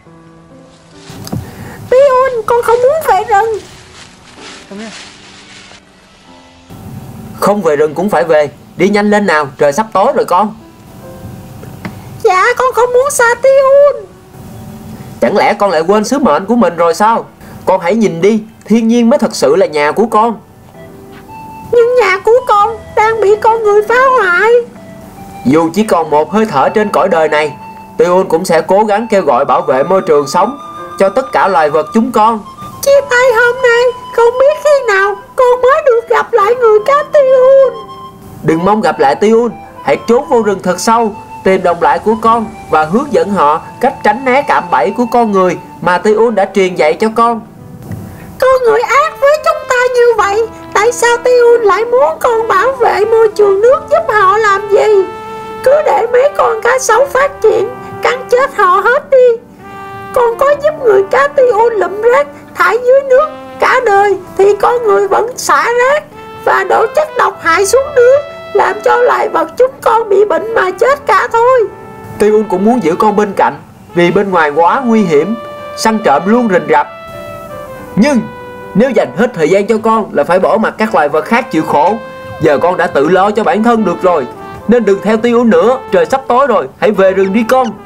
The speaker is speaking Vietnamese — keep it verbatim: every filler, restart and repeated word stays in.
Ti-un, con không muốn về rừng. Không về rừng cũng phải về. Đi nhanh lên nào, trời sắp tối rồi con. Dạ con không muốn xa Ti-un. Chẳng lẽ con lại quên sứ mệnh của mình rồi sao? Con hãy nhìn đi, thiên nhiên mới thật sự là nhà của con. Nhưng nhà của con đang bị con người phá hoại. Dù chỉ còn một hơi thở trên cõi đời này, Ti-un cũng sẽ cố gắng kêu gọi bảo vệ môi trường sống cho tất cả loài vật chúng con. Chia tay hôm nay, không biết khi nào con mới được gặp lại người cá Ti-un. Đừng mong gặp lại Ti-un, hãy trốn vô rừng thật sâu, tìm đồng loại của con và hướng dẫn họ cách tránh né cạm bẫy của con người mà Ti-un đã truyền dạy cho con. Con người ác với chúng ta như vậy, tại sao Ti-un lại muốn con bảo vệ môi trường nước giúp họ làm gì? Cứ để mấy con cá sấu phát triển, cắn chết họ hết đi. Con có giúp người cá Ti-un lụm rác thải dưới nước cả đời thì con người vẫn xả rác và đổ chất độc hại xuống nước, làm cho loài vật chúng con bị bệnh mà chết cả thôi. Ti-un cũng muốn giữ con bên cạnh, vì bên ngoài quá nguy hiểm, săn trộm luôn rình rập. Nhưng nếu dành hết thời gian cho con là phải bỏ mặc các loài vật khác chịu khổ. Giờ con đã tự lo cho bản thân được rồi, nên đừng theo Ti-un nữa. Trời sắp tối rồi, hãy về rừng đi con.